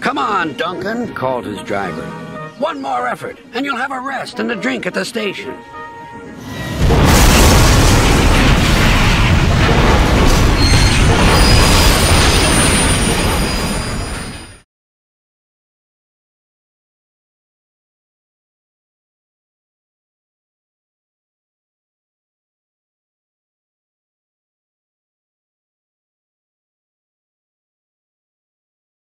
Come on, Duncan, called his driver. One more effort, and you'll have a rest and a drink at the station.